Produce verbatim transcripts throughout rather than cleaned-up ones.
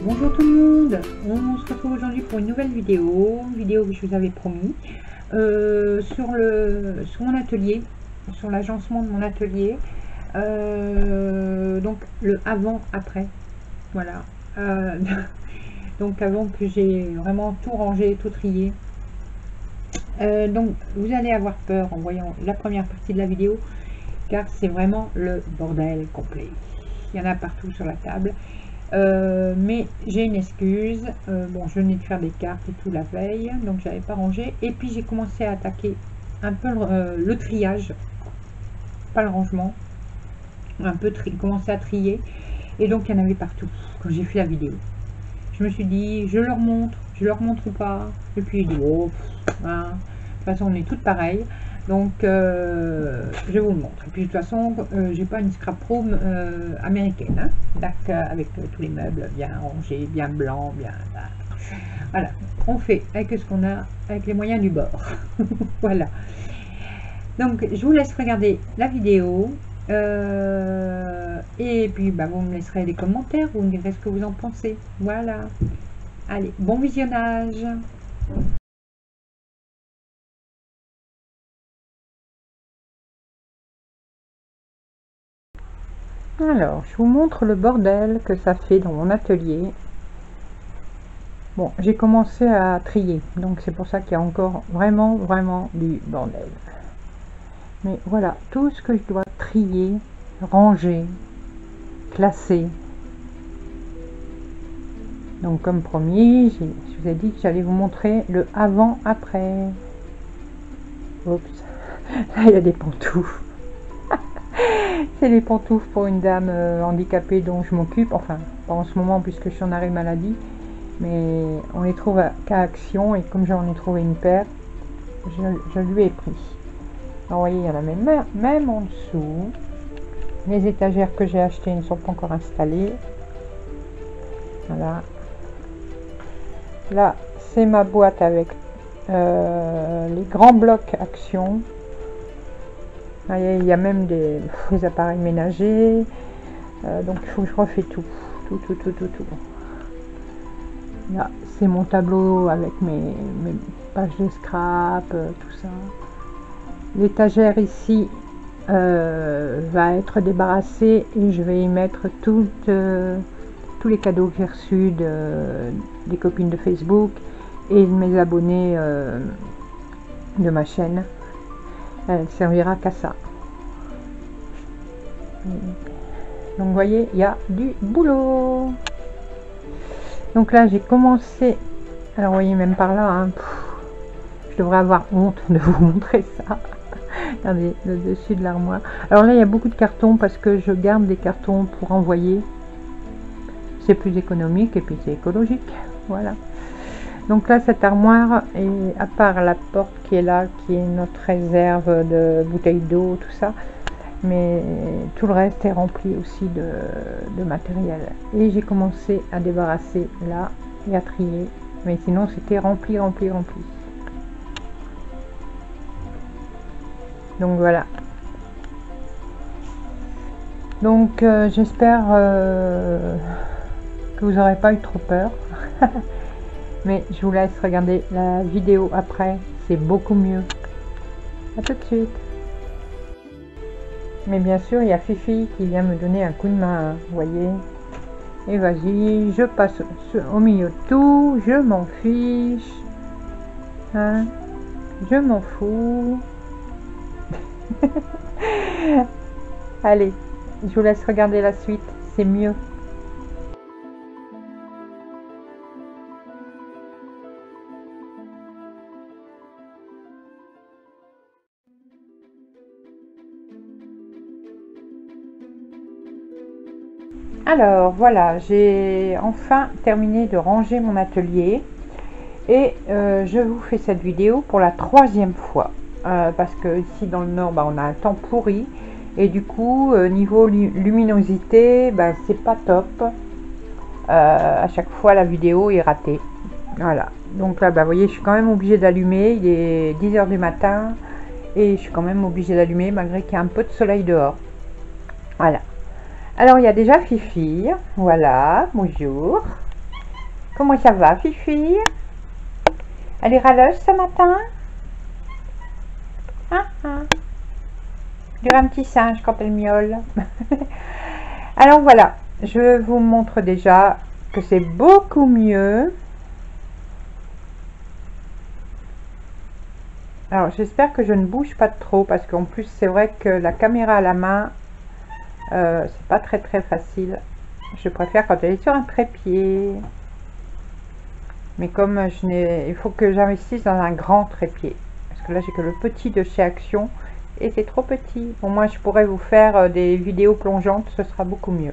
Bonjour tout le monde, on se retrouve aujourd'hui pour une nouvelle vidéo, une vidéo que je vous avais promis, euh, sur, le, sur mon atelier, sur l'agencement de mon atelier, euh, donc le avant-après, voilà, euh, donc avant que j'ai vraiment tout rangé, tout trié. Euh, donc vous allez avoir peur en voyant la première partie de la vidéo, car c'est vraiment le bordel complet, il y en a partout sur la table. Euh, mais j'ai une excuse, euh, bon je venais de faire des cartes et tout la veille, donc j'avais pas rangé, et puis j'ai commencé à attaquer un peu le, euh, le triage, pas le rangement, un peu tri commencer à trier, et donc il y en avait partout quand j'ai fait la vidéo. Je me suis dit je leur montre, je leur montre ou pas, et puis je dis oh, hein, de toute façon on est toutes pareilles. Donc euh, je vous le montre. Et puis de toute façon, euh, j'ai pas une scrap room euh, américaine, hein, avec euh, tous les meubles bien rangés, bien blancs, bien. Voilà, on fait avec ce qu'on a, avec les moyens du bord. Voilà. Donc je vous laisse regarder la vidéo. Euh, et puis bah, vous me laisserez des commentaires, vous me direz ce que vous en pensez. Voilà. Allez, bon visionnage. Alors, je vous montre le bordel que ça fait dans mon atelier. Bon, j'ai commencé à trier, donc c'est pour ça qu'il y a encore vraiment, vraiment du bordel. Mais voilà, tout ce que je dois trier, ranger, classer. Donc comme promis, je vous ai dit que j'allais vous montrer le avant-après. Oups, là il y a des pantoufles. C'est les pantoufles pour une dame euh, handicapée dont je m'occupe, enfin pas en ce moment puisque je suis en arrêt maladie, mais on les trouve qu'à Action, et comme j'en ai trouvé une paire, je, je lui ai pris. Alors, vous voyez, il y en a même, même en dessous. Les étagères que j'ai achetées ne sont pas encore installées. Voilà. Là, c'est ma boîte avec euh, les grands blocs Action. Il y a même des, des appareils ménagers, euh, donc il faut que je refais tout, tout, tout, tout, tout, tout. Là, c'est mon tableau avec mes, mes pages de scrap, euh, tout ça. L'étagère ici euh, va être débarrassée et je vais y mettre toutes, euh, tous les cadeaux que j'ai reçus de, des copines de Facebook et de mes abonnés euh, de ma chaîne. Elle servira qu'à ça. Donc vous voyez, il y a du boulot. Donc là j'ai commencé, alors vous voyez même par là, hein, pff, je devrais avoir honte de vous montrer ça. Regardez le dessus de l'armoire. Alors là il y a beaucoup de cartons parce que je garde des cartons pour envoyer. C'est plus économique et puis c'est écologique. Voilà. Donc là, cette armoire, est, à part la porte qui est là, qui est notre réserve de bouteilles d'eau, tout ça, mais tout le reste est rempli aussi de, de matériel. Et j'ai commencé à débarrasser là et à trier, mais sinon c'était rempli, rempli, rempli. Donc voilà. Donc euh, j'espère euh, que vous n'aurez pas eu trop peur. Mais je vous laisse regarder la vidéo après, c'est beaucoup mieux. A tout de suite. Mais bien sûr, il y a Fifi qui vient me donner un coup de main, vous voyez. Et vas-y, je passe au milieu de tout, je m'en fiche. Hein, je m'en fous. Allez, je vous laisse regarder la suite, c'est mieux. Alors voilà, j'ai enfin terminé de ranger mon atelier et euh, je vous fais cette vidéo pour la troisième fois euh, parce que ici dans le nord bah, on a un temps pourri et du coup euh, niveau luminosité bah, c'est pas top, euh, à chaque fois la vidéo est ratée. Voilà, donc là bah, vous voyez je suis quand même obligée d'allumer, il est dix heures du matin et je suis quand même obligée d'allumer malgré qu'il y a un peu de soleil dehors. Voilà. Alors, il y a déjà Fifi, voilà, bonjour. Comment ça va, Fifi? Elle est râleuse ce matin? Ah, ah. Il y a un petit singe quand elle miaule. Alors voilà, je vous montre déjà que c'est beaucoup mieux. Alors j'espère que je ne bouge pas trop, parce qu'en plus c'est vrai que la caméra à la main, euh, c'est pas très très facile. Je préfère quand elle est sur un trépied. Mais comme je n'ai, il faut que j'investisse dans un grand trépied. Parce que là j'ai que le petit de chez Action et c'est trop petit. Bon, moi je pourrais vous faire des vidéos plongeantes, ce sera beaucoup mieux.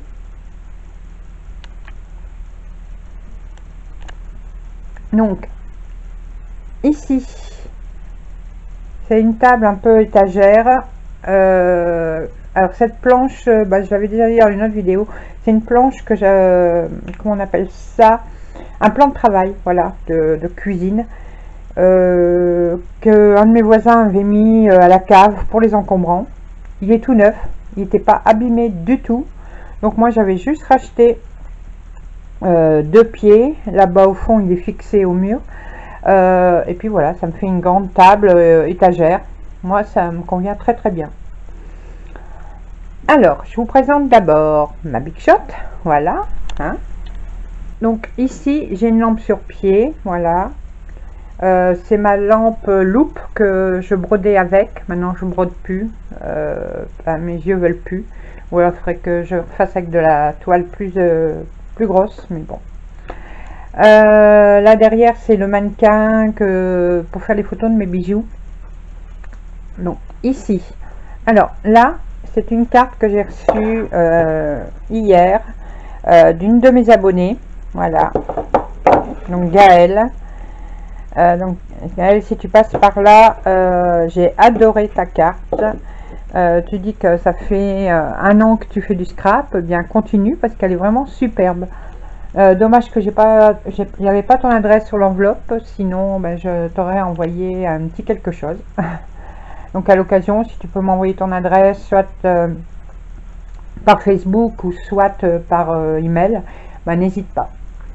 Donc ici c'est une table un peu étagère. Euh, alors cette planche, bah, je l'avais déjà dit dans une autre vidéo, c'est une planche que je, comment on appelle ça, un plan de travail, voilà, de, de cuisine, euh, que un de mes voisins avait mis à la cave pour les encombrants. Il est tout neuf, il n'était pas abîmé du tout. Donc moi j'avais juste racheté euh, deux pieds, là-bas au fond il est fixé au mur. Euh, et puis voilà, ça me fait une grande table euh, étagère. Moi ça me convient très très bien. Alors je vous présente d'abord ma Big Shot, voilà, hein. Donc ici j'ai une lampe sur pied, voilà, euh, c'est ma lampe loupe que je brodais avec. Maintenant je brode plus, euh, ben, mes yeux veulent plus, ou alors il faudrait que je fasse avec de la toile plus, euh, plus grosse, mais bon. Euh, là derrière c'est le mannequin que pour faire les photos de mes bijoux. Donc ici, alors là c'est une carte que j'ai reçue euh, hier euh, d'une de mes abonnées, voilà, donc Gaëlle. Euh, donc Gaëlle, si tu passes par là, euh, j'ai adoré ta carte. Euh, tu dis que ça fait euh, un an que tu fais du scrap, eh bien continue parce qu'elle est vraiment superbe. Euh, dommage que j'ai pas, il n'y avait pas ton adresse sur l'enveloppe, sinon ben, je t'aurais envoyé un petit quelque chose. Donc à l'occasion, si tu peux m'envoyer ton adresse, soit euh, par Facebook ou soit euh, par euh, email, ben, n'hésite pas.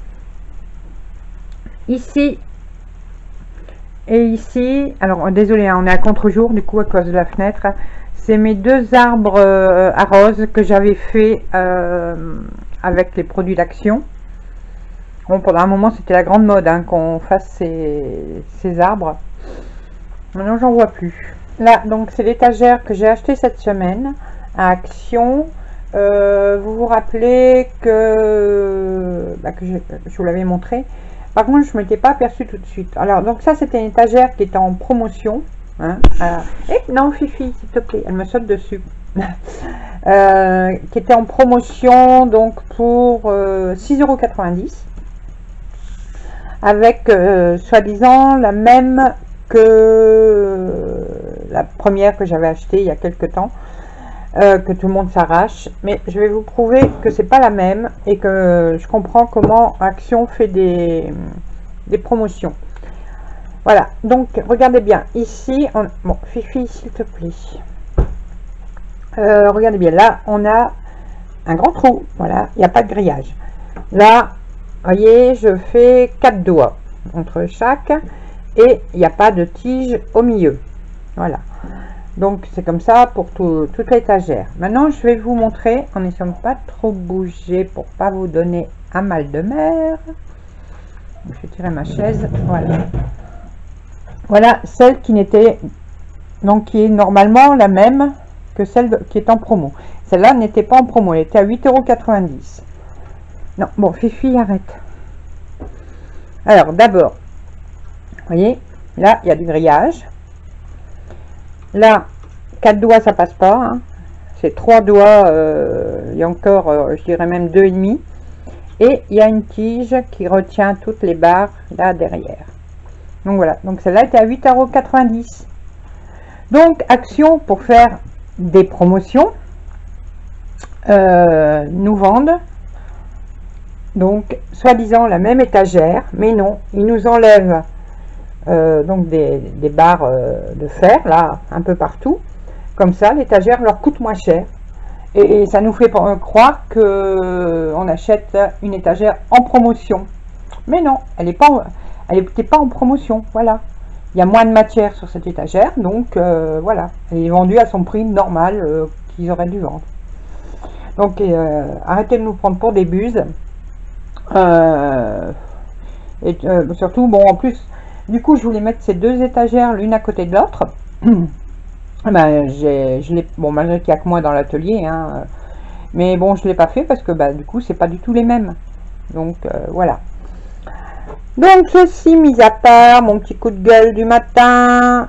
Ici et ici, alors désolé, hein, on est à contre-jour du coup à cause de la fenêtre. C'est mes deux arbres euh, à rose que j'avais fait euh, avec les produits d'Action. Bon, pendant un moment, c'était la grande mode hein, qu'on fasse ces, ces arbres. Maintenant, j'en vois plus. Là, donc, c'est l'étagère que j'ai acheté cette semaine à Action. Euh, vous vous rappelez que, bah, que je, je vous l'avais montré. Par contre, je ne m'étais pas aperçue tout de suite. Alors, donc ça, c'était une étagère qui était en promotion. Hein, eh, non, Fifi, s'il te plaît, elle me saute dessus. euh, qui était en promotion, donc, pour euh, six euros quatre-vingt-dix. Avec euh, soi-disant la même que la première que j'avais achetée il y a quelques temps, euh, que tout le monde s'arrache. Mais je vais vous prouver que c'est pas la même et que je comprends comment Action fait des, des promotions. Voilà, donc regardez bien ici, on, bon Fifi s'il te plaît, euh, regardez bien, là on a un grand trou, voilà, il n'y a pas de grillage. Là voyez, je fais quatre doigts entre chaque et il n'y a pas de tige au milieu. Voilà. Donc c'est comme ça pour tout, toute l'étagère. Maintenant je vais vous montrer, en essayant de pas trop bouger pour pas vous donner un mal de mer. Je vais tirer ma chaise. Voilà. Voilà celle qui n'était, donc qui est normalement la même que celle de, qui est en promo. Celle-là n'était pas en promo, elle était à huit euros quatre-vingt-dix. Non, bon, Fifi, arrête. Alors, d'abord, vous voyez, là, il y a du grillage. Là, quatre doigts, ça passe pas. Hein. C'est trois doigts, euh, il y a encore, euh, je dirais même deux et demi. Et il y a une tige qui retient toutes les barres, là, derrière. Donc, voilà. Donc, celle-là était à huit euros quatre-vingt-dix. Donc, Action, pour faire des promotions, euh, nous vendent donc soi-disant la même étagère, mais non, ils nous enlèvent euh, donc des, des barres euh, de fer là un peu partout, comme ça l'étagère leur coûte moins cher et, et ça nous fait croire que on achète une étagère en promotion, Mais non, elle n'est pas, en, elle n'était pas en promotion. Voilà. Il y a moins de matière sur cette étagère, donc euh, voilà. Elle est vendue à son prix normal euh, qu'ils auraient dû vendre. Donc euh, arrêtez de nous prendre pour des buses. Euh, et euh, surtout, bon, en plus, du coup, je voulais mettre ces deux étagères l'une à côté de l'autre. Ben, j'ai, je l'ai, bon, malgré qu'il n'y a que moi dans l'atelier, hein, mais bon, je ne l'ai pas fait parce que bah, du coup, c'est pas du tout les mêmes. Donc euh, voilà. Donc ceci mis à part, mon petit coup de gueule du matin.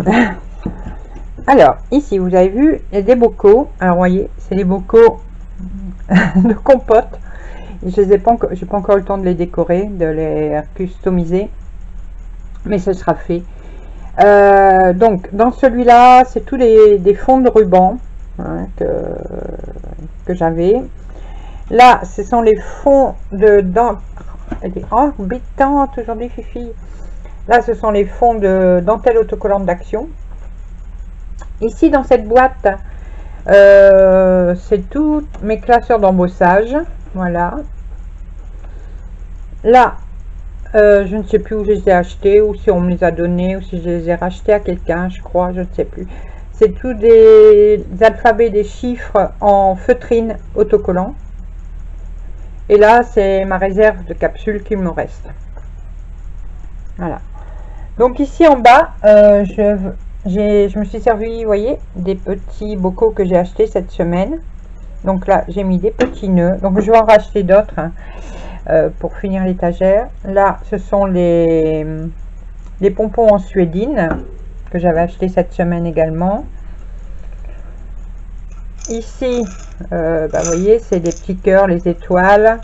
Alors ici, vous avez vu, il y a des bocaux. Alors voyez, c'est les bocaux de compote. Je les ai pas encore, j'ai pas encore eu le temps de les décorer, de les customiser, mais ce sera fait. Euh, donc dans celui-là, c'est tous les des fonds de ruban hein, que, que j'avais. Là, ce sont les fonds de dent. Elle est embêtante aujourd'hui, Fifi. Là, ce sont les fonds de dentelle autocollante d'Action. Ici, dans cette boîte, euh, c'est tous mes classeurs d'embossage. Voilà. Là, euh, je ne sais plus où je les ai achetés, ou si on me les a donnés, ou si je les ai rachetés à quelqu'un, je crois, je ne sais plus. C'est tous des alphabets, des chiffres en feutrine autocollant. Et là, c'est ma réserve de capsules qui me reste. Voilà. Donc ici en bas, euh, je, j'ai, je me suis servi, vous voyez, des petits bocaux que j'ai achetés cette semaine. Donc là, j'ai mis des petits nœuds. Donc je vais en racheter d'autres hein, euh, pour finir l'étagère. Là, ce sont les, les pompons en suédine que j'avais acheté cette semaine également. Ici, euh, bah, vous voyez, c'est des petits cœurs, les étoiles.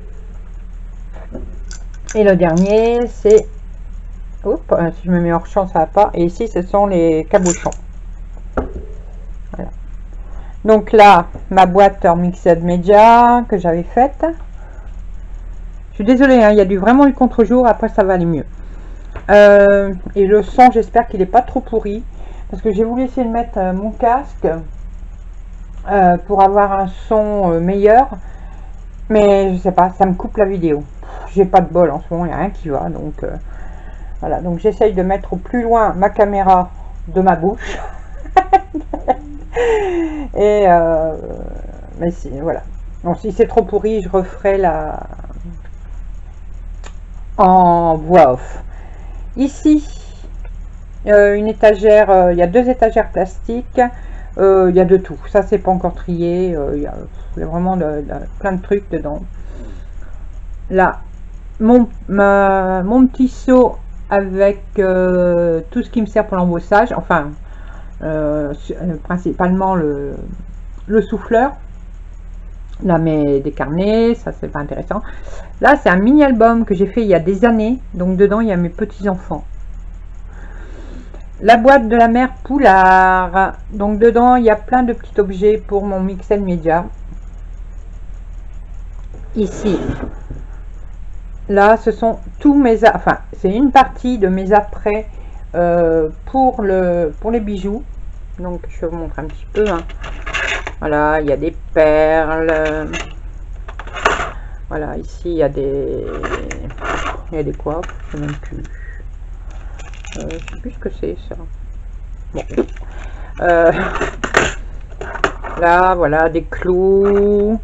Et le dernier, c'est... Oups, si je me mets hors champ, ça va pas. Et ici, ce sont les cabochons. Voilà. Donc là, ma boîte en Mixed Media que j'avais faite. Je suis désolée, hein, il y a du, vraiment du contre-jour. Après, ça va aller mieux. Euh, et le son, j'espère qu'il n'est pas trop pourri. Parce que j'ai voulu essayer de mettre euh, mon casque... Euh, pour avoir un son euh, meilleur, mais je sais pas, ça me coupe la vidéo. J'ai pas de bol en ce moment, il n'y a rien qui va, donc euh, voilà. Donc j'essaye de mettre au plus loin ma caméra de ma bouche. Et euh, mais si, voilà. Donc si c'est trop pourri, je referai la en voix off. Ici, euh, une étagère, euh, il y a deux étagères plastiques. Il euh, y a de tout, ça c'est pas encore trié, il euh, y, y a vraiment de, de, plein de trucs dedans. Là, mon, ma, mon petit seau avec euh, tout ce qui me sert pour l'embossage, enfin, euh, principalement le, le souffleur. Là, mes des carnets, ça c'est pas intéressant. Là, c'est un mini album que j'ai fait il y a des années, donc dedans il y a mes petits enfants. La boîte de la mère Poulard. Donc dedans, il y a plein de petits objets pour mon Mixed Media. Ici. Là, ce sont tous mes... Enfin, c'est une partie de mes apprêts euh, pour, le, pour les bijoux. Donc, je vous montre un petit peu. Hein. Voilà, il y a des perles. Voilà, ici, il y a des... Il y a des quoi? Je ne sais même plus. Euh, je sais plus ce que c'est ça. Bon. Euh, là, voilà, des clous,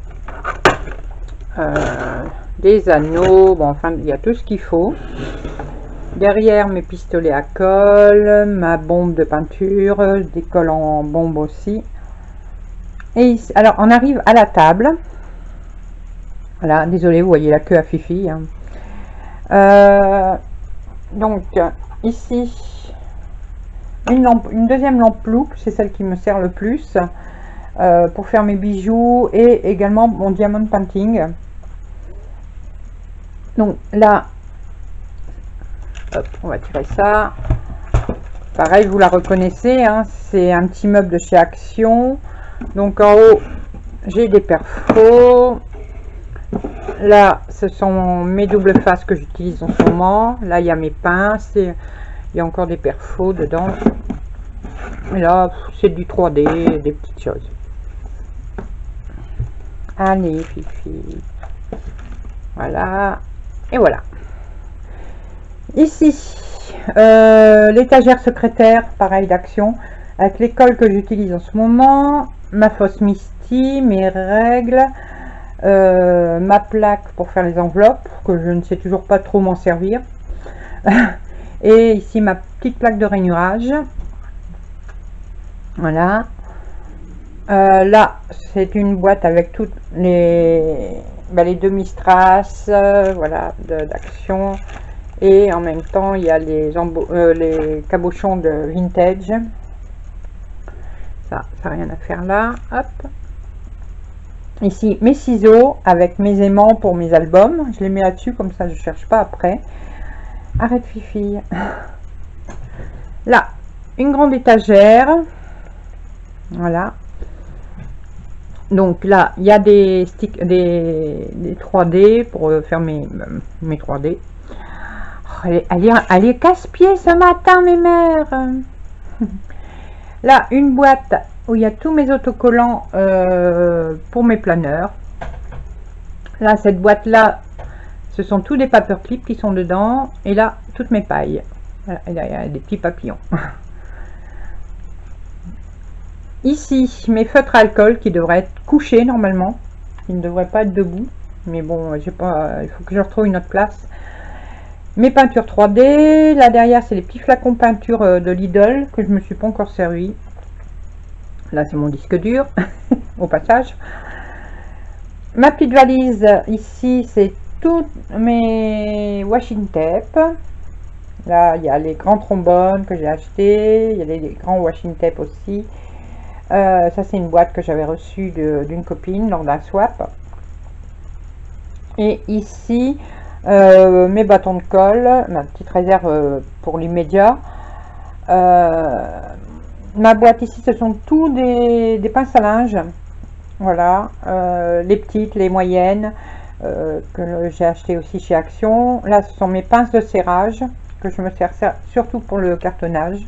euh, des anneaux. Bon, enfin, il y a tout ce qu'il faut. Derrière, mes pistolets à colle, ma bombe de peinture, des colles en bombe aussi. Et ici, alors, on arrive à la table. Voilà, désolé, vous voyez la queue à Fifi. Hein. Euh, donc, ici, une, lampe, une deuxième lampe loupe, c'est celle qui me sert le plus euh, pour faire mes bijoux et également mon diamond painting. Donc là, hop, on va tirer ça. Pareil, vous la reconnaissez, hein, c'est un petit meuble de chez Action. Donc en haut, j'ai des perfos. Là, ce sont mes doubles faces que j'utilise en ce moment. Là, il y a mes pinces. Et il y a encore des perfos dedans. Et là, c'est du trois D, des petites choses. Allez, Fifi. Voilà. Et voilà. Ici, euh, l'étagère secrétaire, pareil d'Action, avec les cols que j'utilise en ce moment, ma fausse Misty, mes règles, euh, ma plaque pour faire les enveloppes, que je ne sais toujours pas trop m'en servir. Et ici, ma petite plaque de rainurage. Voilà. Euh, là, c'est une boîte avec toutes les, bah, les demi-strass, euh, voilà, d'Action. Et en même temps, il y a les, euh, les cabochons de Vintage. Ça, ça n'a rien à faire là. Hop. Ici, mes ciseaux avec mes aimants pour mes albums. Je les mets là-dessus, comme ça, je ne cherche pas après. Arrête, Fifi. Là, une grande étagère. Voilà. Donc là, il y a des sticks, des, des trois D pour faire mes, mes trois D. Oh, elle, est, elle, est, elle est casse-pied ce matin, mes mères. Là, une boîte où il y a tous mes autocollants euh, pour mes planeurs. Là, cette boîte-là, ce sont tous des paperclips qui sont dedans. Et là, toutes mes pailles. Voilà, et là, il y a des petits papillons. Ici, mes feutres à alcool qui devraient être couchés normalement. Ils ne devraient pas être debout. Mais bon, j'ai pas, il faut que je retrouve une autre place. Mes peintures trois D. Là derrière, c'est les petits flacons peinture de Lidl que je me suis pas encore servi. Là, c'est mon disque dur, au passage. Ma petite valise, ici, c'est tous mes washing tape. Là, il y a les grands trombones que j'ai achetés. Il y a les, les grands washing tape aussi. Euh, ça, c'est une boîte que j'avais reçue d'une copine lors d'un swap. Et ici, euh, mes bâtons de colle, ma petite réserve pour l'immédiat. Euh, ma boîte ici, ce sont tous des, des pinces à linge. Voilà, euh, les petites, les moyennes, euh, que j'ai acheté aussi chez Action. Là, ce sont mes pinces de serrage, que je me sers surtout pour le cartonnage.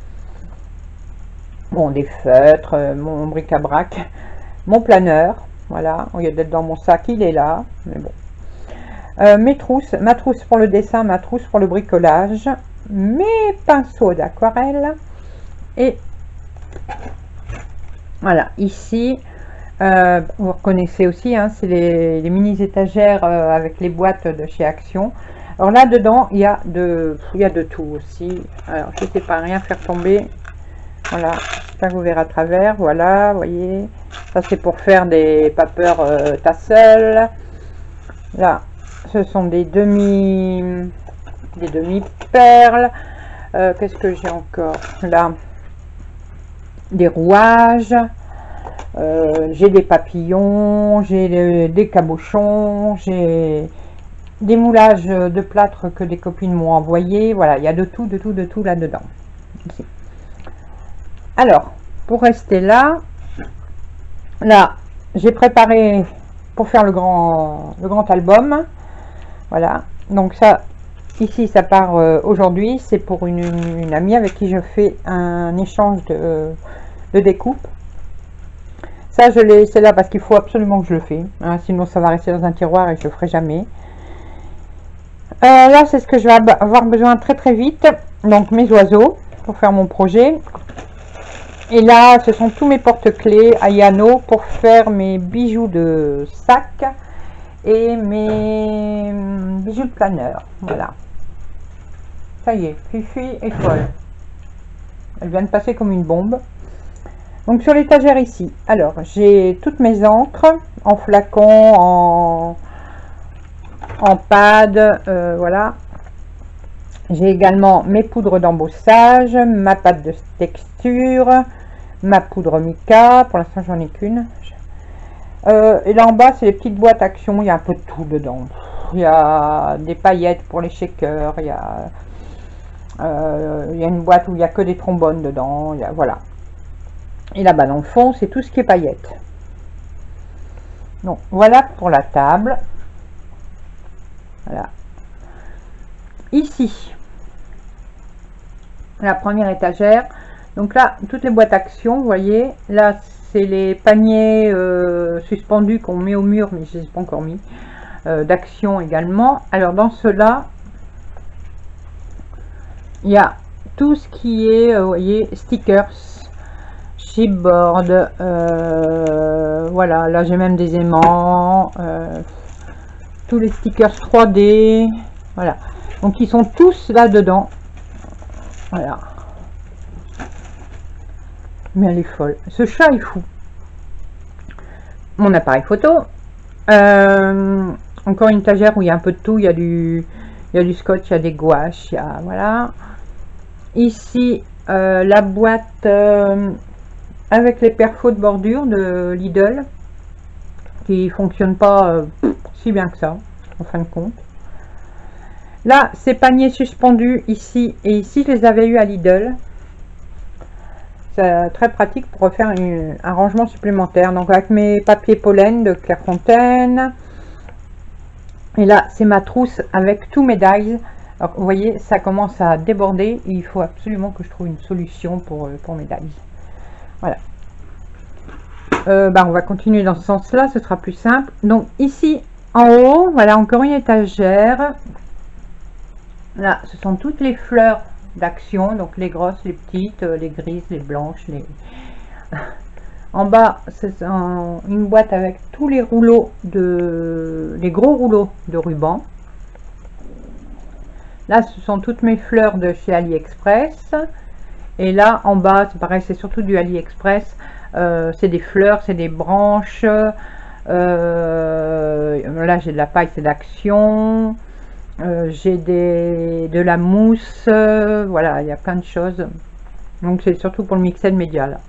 Bon, des feutres, euh, mon bric-à-brac, mon planeur, voilà, au lieu d'être dans mon sac, il est là, mais bon. Euh, mes trousses, ma trousse pour le dessin, ma trousse pour le bricolage, mes pinceaux d'aquarelle, et voilà, ici, euh, vous reconnaissez aussi, hein, c'est les, les mini étagères euh, avec les boîtes de chez Action. Alors là, dedans, il y a de, il y a de tout aussi. Alors, je ne sais pas rien faire tomber. Voilà, ça vous verrez à travers, voilà, vous voyez, ça c'est pour faire des papers euh, tassels. Là, ce sont des demi, des demi perles. Euh, Qu'est-ce que j'ai encore là? Des rouages. Euh, j'ai des papillons, j'ai des cabochons, j'ai des moulages de plâtre que des copines m'ont envoyé. Voilà, il y a de tout, de tout, de tout là-dedans. Ici. Alors, pour rester là, là, j'ai préparé pour faire le grand, le grand album. Voilà, donc ça, ici, ça part euh, aujourd'hui. C'est pour une, une, une amie avec qui je fais un échange de, euh, de découpe. Ça, je l'ai laissé là parce qu'il faut absolument que je le fais. Hein, sinon, ça va rester dans un tiroir et je le ferai jamais. Euh, là, c'est ce que je vais avoir besoin très très vite. Donc, mes oiseaux pour faire mon projet. Et là, ce sont tous mes porte-clés Ayano pour faire mes bijoux de sac et mes bijoux de planeur. Voilà. Ça y est, Fifi est folle. Elle vient de passer comme une bombe. Donc sur l'étagère ici, alors j'ai toutes mes encres en flacon, en, en pad, euh, voilà. J'ai également mes poudres d'embossage, ma pâte de texture, ma poudre mica, pour l'instant j'en ai qu'une. Euh, et là en bas c'est les petites boîtes Action, il y a un peu de tout dedans. Il y a des paillettes pour les shakers, il y a, euh, il y a une boîte où il n'y a que des trombones dedans, il y a, voilà. Et là-bas dans le fond c'est tout ce qui est paillettes. Donc voilà pour la table. Voilà. Ici, la première étagère. Donc là, toutes les boîtes Action, vous voyez. Là, c'est les paniers euh, suspendus qu'on met au mur, mais je ne les ai pas encore mis. euh, d'action également. Alors dans cela, il y a tout ce qui est, euh, vous voyez, stickers, chipboard, euh, voilà, là j'ai même des aimants, euh, tous les stickers trois D, voilà, donc ils sont tous là dedans, voilà, mais elle est folle, ce chat est fou. Mon appareil photo, euh, encore une étagère où il y a un peu de tout, il y a du, il y a du scotch, il y a des gouaches, il y a, voilà, ici euh, la boîte euh, avec les perfos de bordure de Lidl qui fonctionne pas euh, si bien que ça en fin de compte. Là ces paniers suspendus ici et ici, je les avais eu à Lidl. C'est très pratique pour refaire une, un rangement supplémentaire. Donc avec mes papiers pollen de Clairefontaine, et là c'est ma trousse avec tous mes dies. Alors vous voyez, ça commence à déborder et il faut absolument que je trouve une solution pour, pour mes dies. Voilà. Euh, bah, on va continuer dans ce sens là, ce sera plus simple. Donc ici en haut, voilà, encore une étagère. Là ce sont toutes les fleurs d'action, donc les grosses, les petites, les grises, les blanches, les... en bas c'est un, une boîte avec tous les rouleaux de les gros rouleaux de ruban. Là ce sont toutes mes fleurs de chez AliExpress, et là en bas c'est pareil, c'est surtout du AliExpress, euh, c'est des fleurs, c'est des branches, euh, là j'ai de la paille, c'est d'action. Euh, j'ai des de la mousse, euh, voilà, il y a plein de choses, donc c'est surtout pour le mixed média là.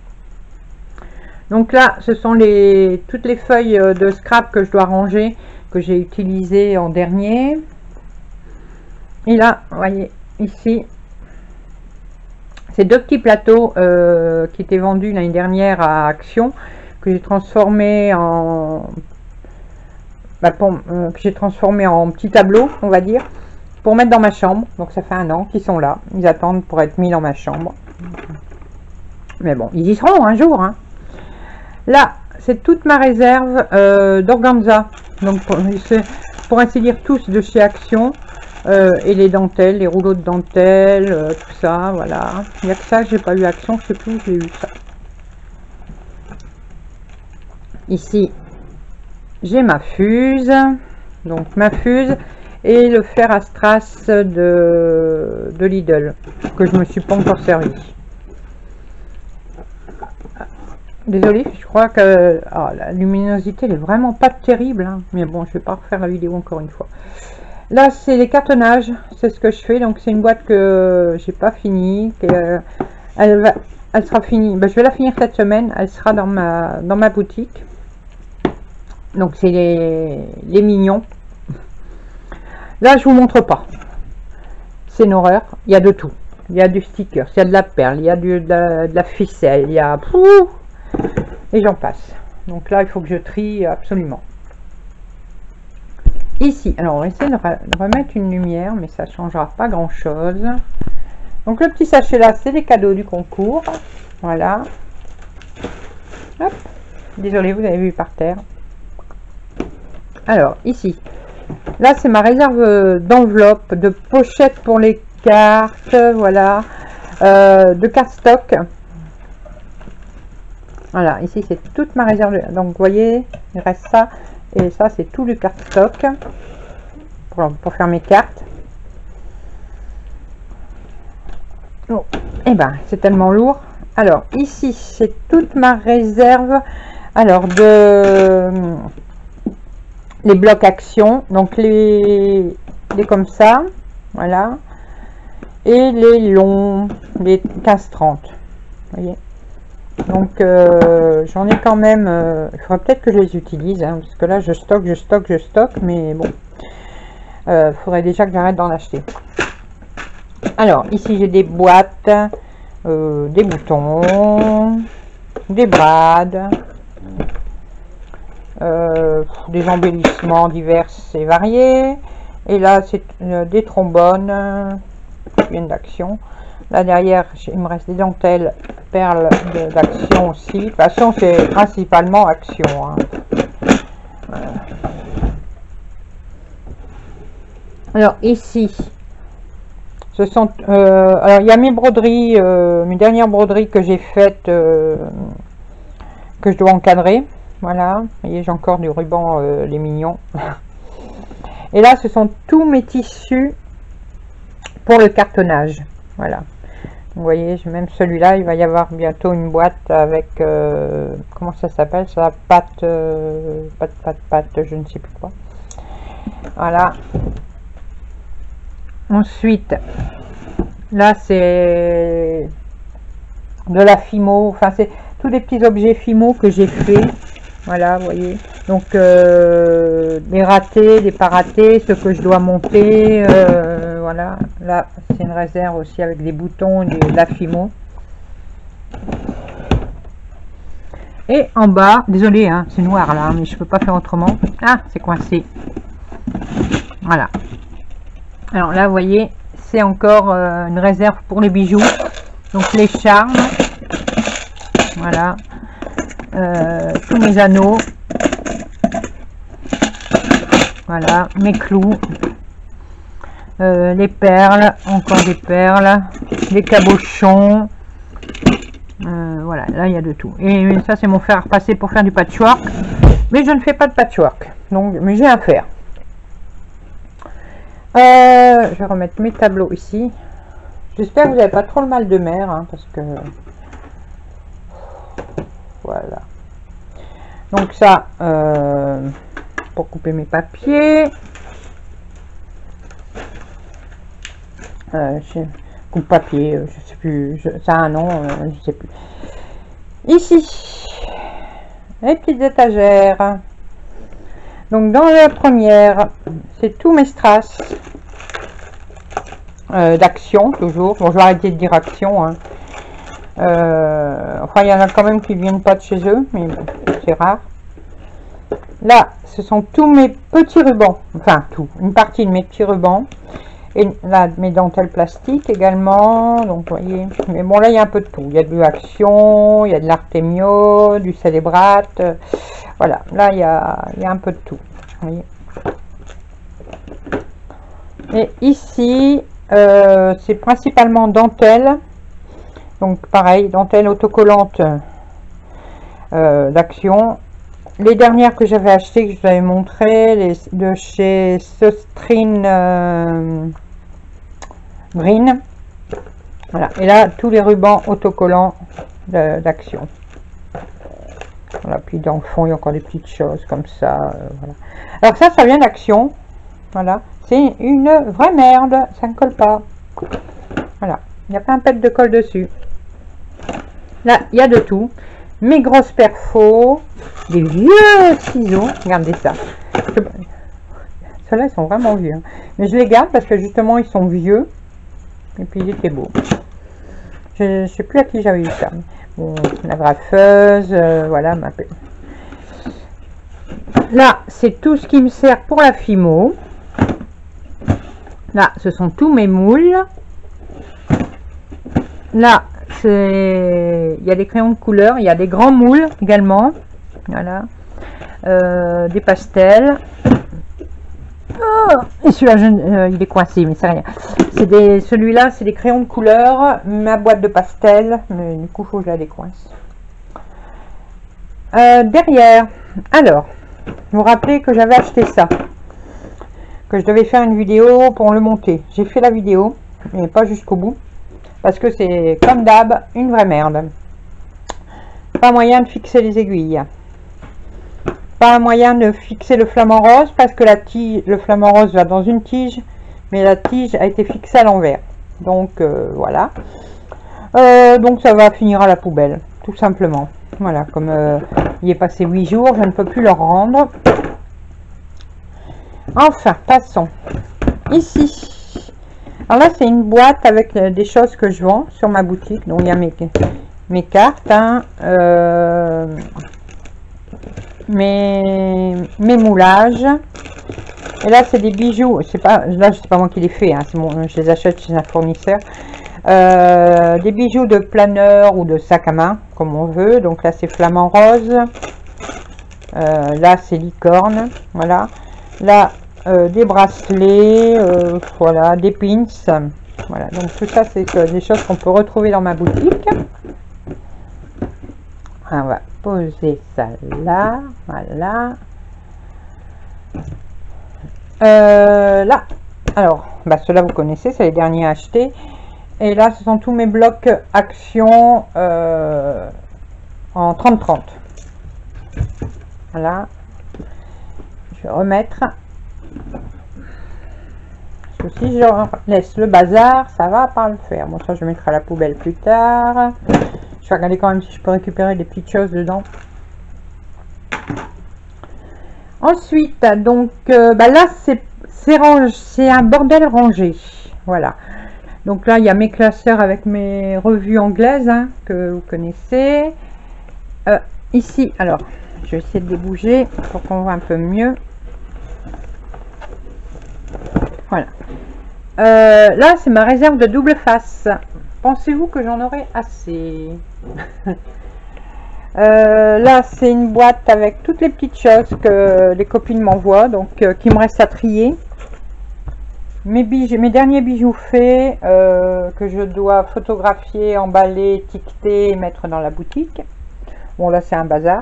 Donc là ce sont les toutes les feuilles de scrap que je dois ranger, que j'ai utilisé en dernier. Et là vous voyez ici ces deux petits plateaux euh, qui étaient vendus l'année dernière à Action, que j'ai transformé en Bah pour, euh, que j'ai transformé en petit tableau, on va dire, pour mettre dans ma chambre. Donc ça fait un an qu'ils sont là, ils attendent pour être mis dans ma chambre, mais bon, ils y seront un jour, hein. Là c'est toute ma réserve euh, d'organza, donc pour, pour ainsi dire tous de chez Action, euh, et les dentelles, les rouleaux de dentelle, euh, tout ça, voilà. Il n'y a que ça que j'ai pas eu Action, je sais plus où j'ai eu ça. Ici j'ai ma fuse, donc ma fuse et le fer à strass de, de Lidl, que je me suis pas encore servi. Désolée, je crois que oh, la luminosité elle est vraiment pas terrible, hein. Mais bon, je vais pas refaire la vidéo encore une fois. Là c'est les cartonnages, c'est ce que je fais, donc c'est une boîte que j'ai pas fini, que, elle, va, elle sera finie, ben, je vais la finir cette semaine, elle sera dans ma, dans ma boutique. Donc c'est les, les mignons. Là je vous montre pas, c'est une horreur. Il y a de tout, il y a du sticker, il y a de la perle, il y a du, de, la, de la ficelle, il y a pouf, et j'en passe. Donc là il faut que je trie absolument. Ici, alors on va essayer de, re, de remettre une lumière, mais ça changera pas grand chose. Donc le petit sachet là c'est les cadeaux du concours, voilà. Hop. Désolé, vous avez vu par terre. Alors ici, là c'est ma réserve d'enveloppe, de pochettes pour les cartes, voilà, euh, de cardstock. Voilà, ici c'est toute ma réserve, donc vous voyez, il reste ça, et ça c'est tout le cardstock pour, pour faire mes cartes. Oh, et ben c'est tellement lourd. Alors ici c'est toute ma réserve, alors de les blocs action, donc les, les comme ça, voilà, et les longs, les quinze trente, voyez. Donc euh, j'en ai quand même, euh, il faudrait peut-être que je les utilise, hein, parce que là je stocke, je stocke, je stocke, mais bon, il euh, faudrait déjà que j'arrête d'en acheter. Alors ici j'ai des boîtes, euh, des boutons, des brades, Euh, des embellissements divers et variés, et là c'est euh, des trombones euh, qui viennent d'Action. Là derrière il me reste des dentelles perles d'Action aussi. De toute façon c'est principalement Action, hein. euh. Alors ici, ce sont, euh, alors il y a mes broderies, euh, mes dernières broderies que j'ai faites, euh, que je dois encadrer. Voilà, vous voyez, j'ai encore du ruban, euh, les mignons. Et là, ce sont tous mes tissus pour le cartonnage. Voilà. Vous voyez, même celui-là, il va y avoir bientôt une boîte avec, euh, comment ça s'appelle, ça, pâte, euh, pâte, pâte, pâte, je ne sais plus quoi. Voilà. Ensuite, là, c'est de la Fimo, enfin, c'est tous les petits objets Fimo que j'ai fait. Voilà, vous voyez. Donc, euh, les ratés, les pas ratés, ceux que je dois monter. Euh, voilà. Là, c'est une réserve aussi avec des boutons et de la Fimo. Et en bas, désolé, hein, c'est noir là, mais je peux pas faire autrement. Ah, c'est coincé. Voilà. Alors là, vous voyez, c'est encore euh, une réserve pour les bijoux. Donc, les charmes. Voilà. Euh, tous mes anneaux, voilà, mes clous, euh, les perles, encore des perles, les cabochons, euh, voilà, là il y a de tout. Et ça c'est mon fer à repasser pour faire du patchwork, mais je ne fais pas de patchwork, donc mais j'ai à faire. Euh, je vais remettre mes tableaux ici. J'espère que vous n'avez pas trop le mal de mer, hein, parce que voilà. Donc ça, euh, pour couper mes papiers. Euh, je, coupe papier, je sais plus. Je, ça a un nom, euh, je sais plus. Ici, les petites étagères. Donc dans la première, c'est tous mes strass euh, d'action toujours. Bon, je vais arrêter de dire action. Hein. Euh, enfin, il y en a quand même qui viennent pas de chez eux, mais bon, c'est rare. Là, ce sont tous mes petits rubans, enfin tout, une partie de mes petits rubans. Et là, mes dentelles plastiques également. Donc, vous voyez, mais bon, là, il y a un peu de tout. Il y a de l'action, il y a de l'artémio, du célébrate. Euh, voilà, là, il y a, il y a un peu de tout. Vous voyez. Et ici, euh, c'est principalement dentelle. Donc pareil, dentelle autocollante euh, d'action. Les dernières que j'avais achetées, que je vous avais montré, les de chez Sostrin euh, Green. Voilà. Et là, tous les rubans autocollants d'action. Voilà. Puis dans le fond, il y a encore des petites choses comme ça. Euh, voilà. Alors ça, ça vient d'action. Voilà. C'est une vraie merde. Ça ne colle pas. Voilà. Il n'y a pas un pet de colle dessus. Là, il y a de tout. Mes grosses perfos, des vieux ciseaux. Regardez ça. Ceux-là, ils sont vraiment vieux. Hein. Mais je les garde parce que justement, ils sont vieux. Et puis, ils étaient beaux. Je ne sais plus à qui j'avais eu ça. Bon, la graffeuse, euh, voilà. Ma... Là, c'est tout ce qui me sert pour la Fimo. Là, ce sont tous mes moules. Là, c'est, il y a des crayons de couleur, il y a des grands moules également, voilà, euh, des pastels. Oh, et celui-là, euh, il est coincé, mais c'est rien. C'est des, celui-là, c'est des crayons de couleur, ma boîte de pastels, mais du coup, il faut que je la décoince. Euh, derrière, alors, vous vous rappelez que j'avais acheté ça, que je devais faire une vidéo pour le monter. J'ai fait la vidéo, mais pas jusqu'au bout. Parce que c'est, comme d'hab, une vraie merde. Pas moyen de fixer les aiguilles. Pas moyen de fixer le flamant rose, parce que la tige, le flamant rose va dans une tige, mais la tige a été fixée à l'envers. Donc, euh, voilà. Euh, donc, ça va finir à la poubelle, tout simplement. Voilà, comme euh, il est passé huit jours, je ne peux plus leur rendre. Enfin, passons. Ici. Alors là, c'est une boîte avec euh, des choses que je vends sur ma boutique. Donc, il y a mes, mes cartes, hein, euh, mes, mes moulages. Et là, c'est des bijoux. C'est pas, là, c'est pas moi qui les fais. Hein, mon, je les achète chez un fournisseur. Euh, des bijoux de planeur ou de sac à main, comme on veut. Donc là, c'est flamant rose. Euh, là, c'est licorne. Voilà. Là, euh, des bracelets, euh, voilà, des pins. Voilà, donc tout ça, c'est euh, des choses qu'on peut retrouver dans ma boutique. On va poser ça là, voilà. Euh, là, alors, bah, ceux-là vous connaissez, c'est les derniers achetés. Et là, ce sont tous mes blocs actions euh, en trente trente. Voilà. Je vais remettre. Parce que si je laisse le bazar, ça va pas le faire. Bon, ça, je mettrai à la poubelle plus tard. Je vais regarder quand même si je peux récupérer des petites choses dedans. Ensuite, donc, euh, bah là, c'est un bordel rangé. Voilà. Donc là, il y a mes classeurs avec mes revues anglaises, hein, que vous connaissez. Euh, ici, alors, je vais essayer de les bouger pour qu'on voit un peu mieux. Voilà. Euh, là, c'est ma réserve de double face. Pensez-vous que j'en aurai assez? euh, Là, c'est une boîte avec toutes les petites choses que les copines m'envoient, donc euh, qui me reste à trier. Mes bijoux, mes derniers bijoux faits euh, que je dois photographier, emballer, étiqueter et mettre dans la boutique. Bon, là, c'est un bazar.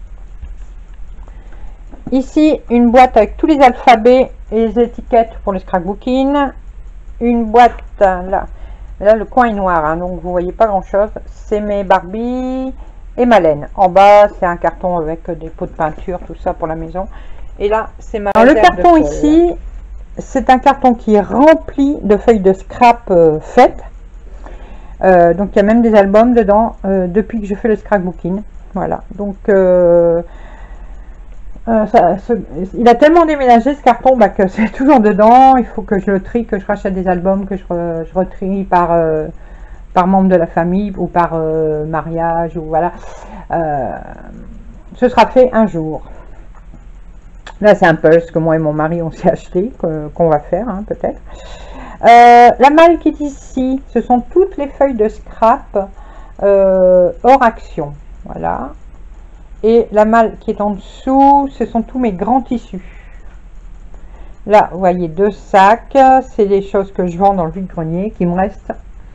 Ici, une boîte avec tous les alphabets et les étiquettes pour le scrapbooking. Une boîte, là, là le coin est noir, hein, donc vous voyez pas grand chose. C'est mes Barbie et ma laine. En bas, c'est un carton avec des pots de peinture, tout ça pour la maison. Et là, c'est ma réserve. Alors, le carton ici, c'est un carton qui est rempli de feuilles de scrap euh, faites. Euh, donc, il y a même des albums dedans euh, depuis que je fais le scrapbooking. Voilà, donc... Euh, Euh, ça, ce, il a tellement déménagé ce carton bah, que c'est toujours dedans. Il faut que je le trie, que je rachète des albums, que je, re, je retrie par, euh, par membre de la famille ou par euh, mariage ou voilà. Euh, ce sera fait un jour. Là, c'est un pulse que moi et mon mari on s'est acheté, qu'on qu'on va faire hein, peut-être. Euh, la malle qui est ici, ce sont toutes les feuilles de scrap euh, hors action. Voilà. Et la malle qui est en dessous, ce sont tous mes grands tissus. Là, vous voyez deux sacs. C'est les choses que je vends dans le vide-grenier qui me restent.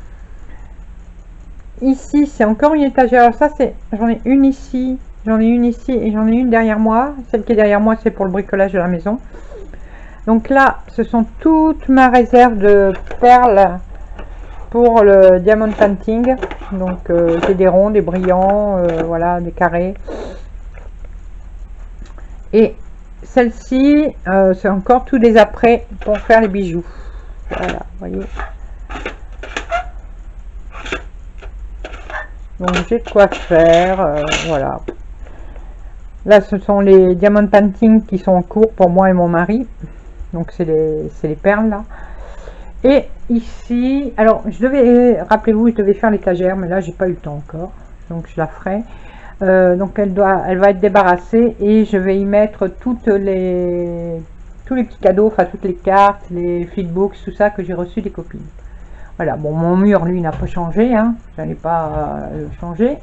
Ici, c'est encore une étagère. Alors ça, c'est, j'en ai une ici, j'en ai une ici et j'en ai une derrière moi. Celle qui est derrière moi, c'est pour le bricolage de la maison. Donc là, ce sont toute ma réserve de perles pour le diamond painting. Donc euh, j'ai des ronds, des brillants, euh, voilà, des carrés. Et celle-ci, euh, c'est encore tous des apprêts pour faire les bijoux. Voilà, vous voyez. Donc j'ai de quoi faire, euh, voilà. Là, ce sont les diamond painting qui sont en cours pour moi et mon mari. Donc c'est les, c'est les perles là. Et ici, alors je devais, rappelez-vous, je devais faire l'étagère, mais là j'ai pas eu le temps encore, donc je la ferai. Euh, donc elle doit, elle va être débarrassée et je vais y mettre toutes les, tous les petits cadeaux, enfin toutes les cartes, les flipbooks, tout ça que j'ai reçu des copines. Voilà, bon mon mur lui n'a pas changé, hein, je n'allais pas euh, changer.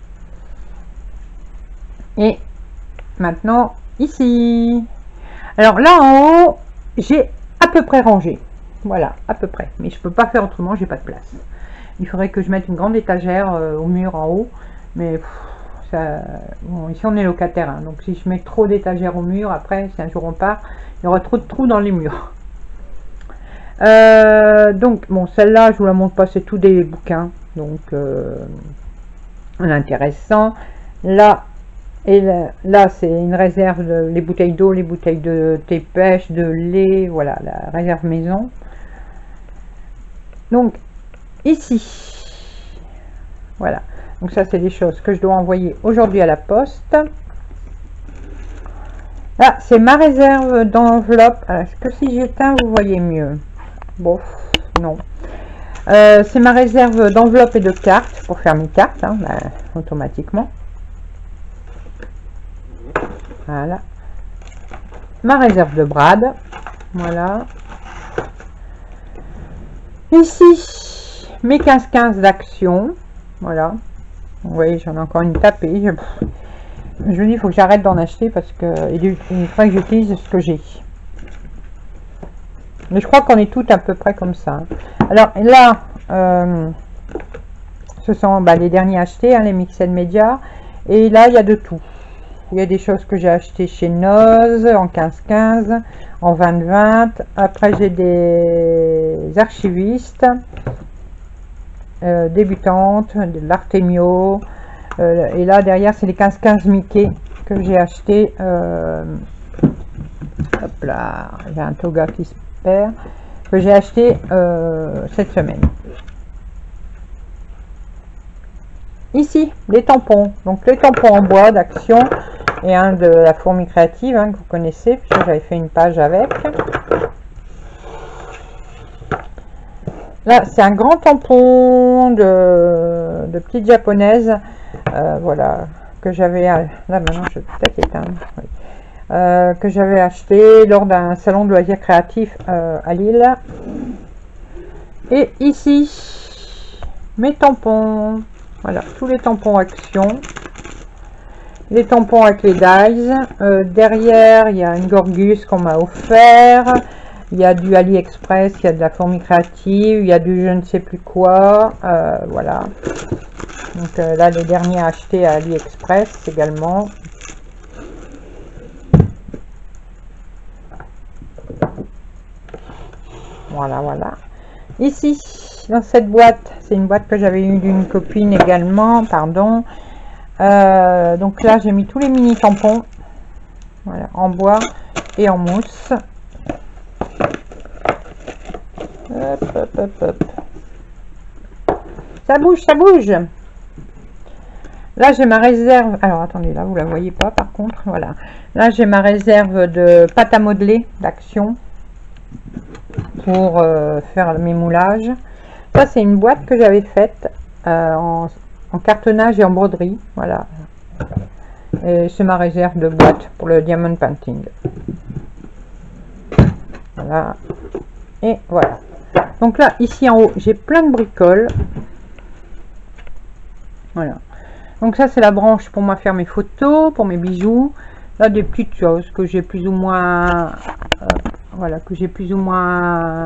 Et maintenant ici, alors là en haut, j'ai à peu près rangé. Voilà, à peu près. Mais je peux pas faire autrement, j'ai pas de place. Il faudrait que je mette une grande étagère euh, au mur en haut. Mais pff, ça, bon, ici on est locataire. Hein, donc si je mets trop d'étagères au mur, après, si un jour on part, il y aura trop de trous dans les murs. Euh, donc, bon, celle-là, je vous la montre pas, c'est tout des bouquins. Donc, euh, intéressant. Là, et là, là c'est une réserve de les bouteilles d'eau, les bouteilles de thé pêche, de lait, voilà, la réserve maison. Donc ici, voilà, donc ça c'est des choses que je dois envoyer aujourd'hui à la poste. Là c'est ma réserve d'enveloppe. Est-ce que si j'éteins vous voyez mieux? Bon, non. Euh, c'est ma réserve d'enveloppe et de cartes pour faire mes cartes hein, bah, automatiquement. Voilà. Ma réserve de brad. Voilà. Ici, mes quinze quinze d'action. Voilà. Vous voyez, j'en ai encore une tapée. Je, je dis, il faut que j'arrête d'en acheter parce que il faudrait que j'utilise ce que j'ai. Mais je crois qu'on est toutes à peu près comme ça. Alors là, euh, ce sont bah, les derniers achetés, hein, les Mixed Media. Et là, il y a de tout. Il y a des choses que j'ai achetées chez Noz en quinze quinze, en vingt vingt. Après, j'ai des archivistes euh, débutantes, de l'Artemio. Euh, et là, derrière, c'est les quinze quinze Mickey que j'ai acheté. Euh, hop là, il y a un toga qui se perd. Que j'ai acheté euh, cette semaine. Ici, les tampons. Donc, les tampons en bois d'Action. Et un de la fourmi créative, hein, que vous connaissez, puisque j'avais fait une page avec. Là, c'est un grand tampon de, de petite japonaise. Euh, voilà, que j'avais... Là, maintenant, je vais peut-être éteindre. Oui. Euh, que j'avais acheté lors d'un salon de loisirs créatifs euh, à Lille. Et ici, mes tampons. Voilà, tous les tampons Action. Les tampons avec les dies. Euh, derrière, il y a une Gorgus qu'on m'a offert. Il y a du AliExpress, il y a de la fourmi créative, il y a du je ne sais plus quoi. Euh, voilà. Donc euh, là, les derniers achetés à AliExpress également. Voilà, voilà. Ici, dans cette boîte, c'est une boîte que j'avais eue d'une copine également, pardon. Euh, donc là, j'ai mis tous les mini tampons, voilà, en bois et en mousse. Hop, hop, hop, hop. Ça bouge, ça bouge. Là, j'ai ma réserve. Alors, attendez, là, vous la voyez pas, par contre. Voilà. Là, j'ai ma réserve de pâte à modeler d'Action pour euh, faire mes moulages. Ça, c'est une boîte que j'avais faite euh, en, en cartonnage et en broderie. Voilà. Et c'est ma réserve de boîte pour le diamond painting. Voilà. Et voilà. Donc là, ici en haut, j'ai plein de bricoles. Voilà. Donc ça, c'est la branche pour moi faire mes photos, pour mes bijoux. Là, des petites choses que j'ai plus ou moins... Euh, voilà, que j'ai plus ou moins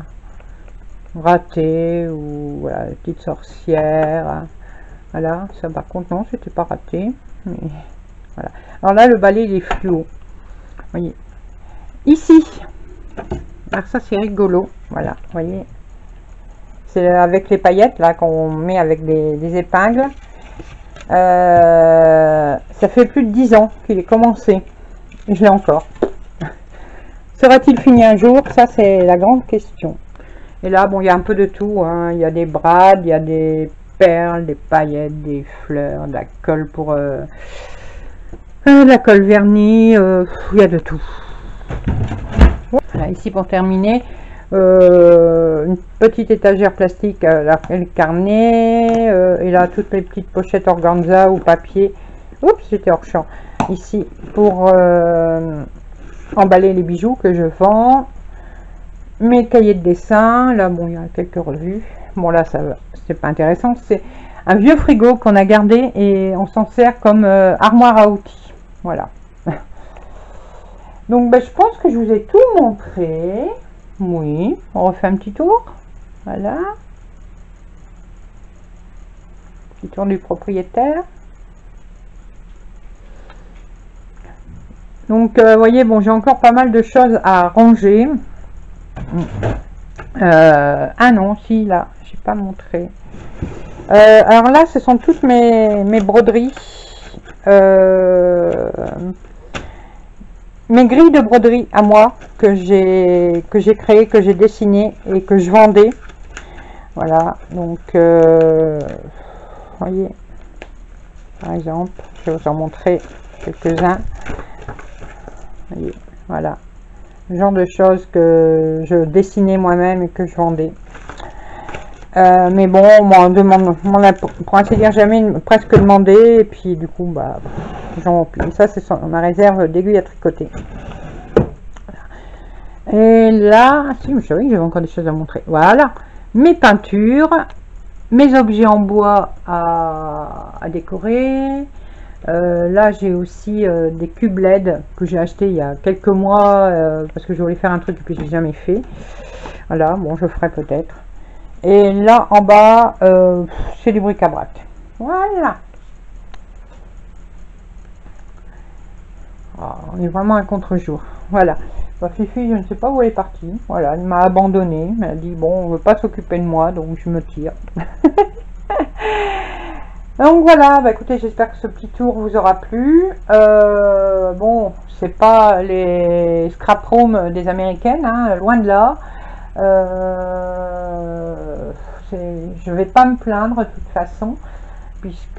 raté, ou voilà, les petites sorcières. Voilà, ça par contre, non, c'était pas raté. Mais voilà. Alors là, le balai, il est fluo. Voyez. Ici. Alors ça, c'est rigolo. Voilà, vous voyez. C'est avec les paillettes, là, qu'on met avec des, des épingles. Euh, ça fait plus de dix ans qu'il est commencé. Et je l'ai encore. Sera-t-il fini un jour? Ça, c'est la grande question. Et là, bon, il y a un peu de tout. Hein. Il y a des brades, il y a des perles, des paillettes, des fleurs, de la colle pour... Euh, euh, de la colle vernie. Euh, il y a de tout. Voilà, ici, pour terminer, euh, une petite étagère plastique, euh, le carnet. Euh, et là, toutes les petites pochettes organza ou papier. Oups, j'étais hors champ. Ici, pour... Euh, emballer les bijoux que je vends, mes cahiers de dessin. Là, bon, il y a quelques revues. Bon, là, ça c'est pas intéressant. C'est un vieux frigo qu'on a gardé et on s'en sert comme euh, armoire à outils. Voilà. Donc, ben, je pense que je vous ai tout montré. Oui, on refait un petit tour. Voilà. Petit tour du propriétaire. Donc, vous euh, voyez, bon, j'ai encore pas mal de choses à ranger. Euh, ah non, si, là, j'ai pas montré. Euh, alors là, ce sont toutes mes, mes broderies. Euh, mes grilles de broderie à moi, que j'ai que j'ai créées, que j'ai dessinées et que je vendais. Voilà, donc, euh, vous voyez, par exemple, je vais vous en montrer quelques-uns. Voilà, le genre de choses que je dessinais moi-même et que je vendais. Euh, mais bon, on m'en demande, on a, pour ainsi dire, jamais presque demandé, et puis du coup, bah, j'en plie. Ça, c'est ma réserve d'aiguilles à tricoter. Et là, si, je savais que j'avais encore des choses à montrer. Voilà, mes peintures, mes objets en bois à, à décorer. Euh, là, j'ai aussi euh, des cubes L E D que j'ai acheté il y a quelques mois euh, parce que je voulais faire un truc et puis j'ai jamais fait. Voilà, bon, je ferai peut-être. Et là, en bas, euh, c'est du bric-à-brac. Voilà. Oh, on est vraiment un contre-jour. Voilà. Bah, Fifi, je ne sais pas où elle est partie. Voilà, elle m'a abandonné. Elle m'a dit, bon, on veut pas s'occuper de moi, donc je me tire. Donc voilà, bah écoutez, j'espère que ce petit tour vous aura plu. Euh, bon, c'est pas les scrap rooms des américaines, hein, loin de là. Euh, je vais pas me plaindre de toute façon, puisque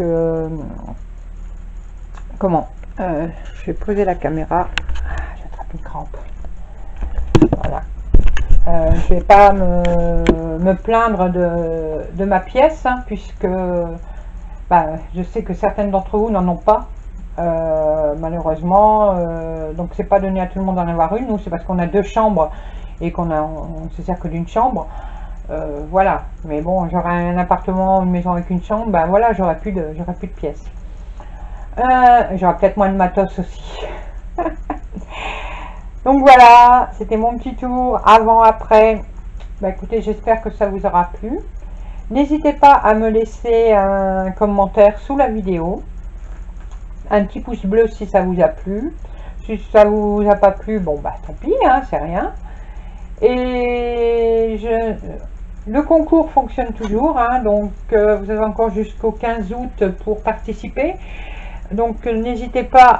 comment euh, je vais poser la caméra. Ah, j'attrape une crampe. Voilà. Euh, je vais pas me, me plaindre de, de ma pièce, hein, puisque bah, je sais que certaines d'entre vous n'en ont pas, euh, malheureusement, euh, donc c'est pas donné à tout le monde d'en avoir une. Nous, c'est parce qu'on a deux chambres et qu'on a, on ne se sert que d'une chambre, euh, voilà. Mais bon, j'aurais un appartement, une maison avec une chambre, ben voilà, j'aurais plus de, j'aurais plus de pièces. Euh, j'aurais peut-être moins de matos aussi. Donc voilà, c'était mon petit tour avant, après. Ben écoutez, j'espère que ça vous aura plu. N'hésitez pas à me laisser un commentaire sous la vidéo, un petit pouce bleu si ça vous a plu. Si ça vous a pas plu, bon bah tant pis, hein, c'est rien. Et je, le concours fonctionne toujours, hein, donc euh, vous avez encore jusqu'au quinze août pour participer. Donc n'hésitez pas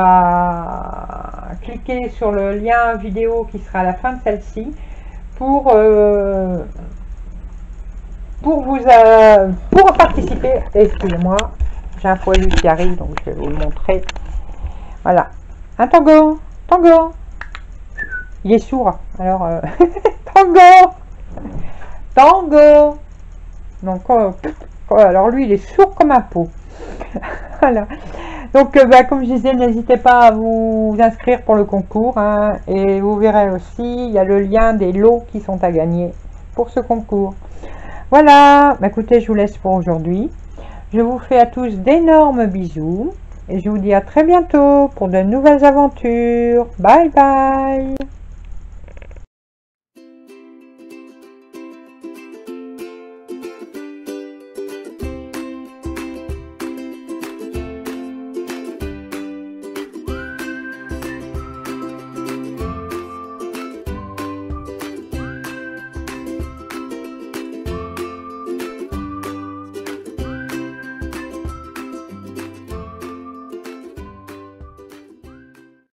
à cliquer sur le lien vidéo qui sera à la fin de celle-ci pour euh, pour vous euh, pour participer. Excusez-moi, j'ai un poilu qui arrive, donc je vais vous le montrer. Voilà, un tango, tango. Il est sourd, alors euh, tango, tango. Donc euh, alors lui, il est sourd comme un pot. Voilà. Donc euh, bah, comme je disais, n'hésitez pas à vous inscrire pour le concours, hein, et vous verrez aussi, il y a le lien des lots qui sont à gagner pour ce concours. Voilà, bah, écoutez, je vous laisse pour aujourd'hui. Je vous fais à tous d'énormes bisous et je vous dis à très bientôt pour de nouvelles aventures. Bye bye.